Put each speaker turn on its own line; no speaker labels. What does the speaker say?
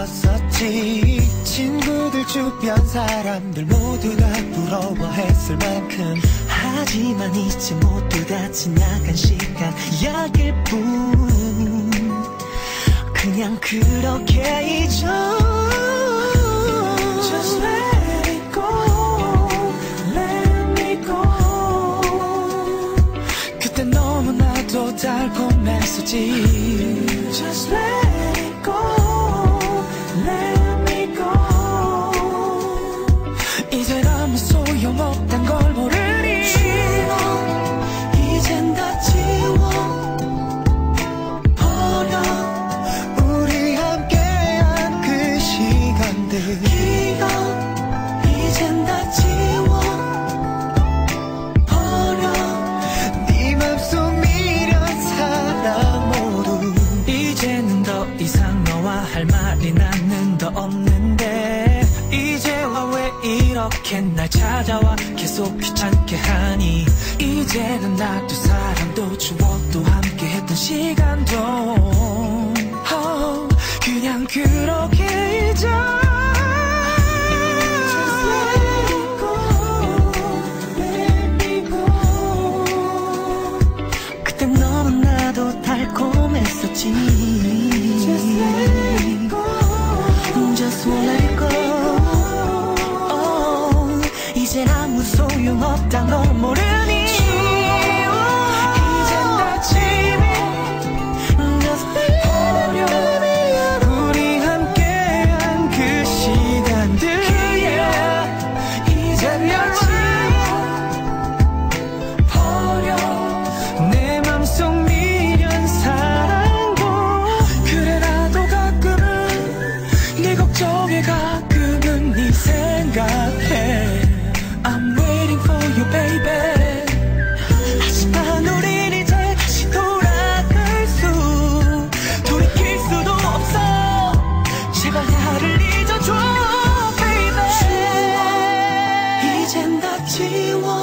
있었었지. 친구들 주변 사람들 모두 다 부러워했을 만큼.
하지만 이제 모두 다 지나간 시간 약일 뿐. 그냥 그렇게 잊어.
Just let it go, let me go. 그때 너무나도 달콤했었지. Just let it go, let me go. 이젠 아무 소용없단 걸 모르니. 지워, 이젠 다 지워 버려. 우리 함께한 그 시간들. 기억, 이젠 다 지워 버려. 네 맘속 미련 사랑 모두. 이제는 더 이상 너와 할 말이 나는 더 없는데. 이제와 왜 이렇게 날 찾아와 계속 귀찮게 하니. 이제는 나도 사랑도 추억도 함께 했던 시간도 그냥 그렇게 잊어. Just let it go, let me go.
그땐 너무나도 달콤했었지.
Just let it go,
Just won't let it go. 이젠 아무 소용없단 걸 모르니.
이젠 다 지워 버려. 우리 함께한 그 시간들. 이젠 다 지워 버려. 내 맘속 미련 사랑도. 그래 나도 가끔은 네 걱정에 가끔은 네 생각해. I'm waiting for you, baby. 하지만 우린 이제 다시 돌아갈 수, 돌이킬 수도 없어. 제발 나를 잊어줘, baby. 이젠 다 지워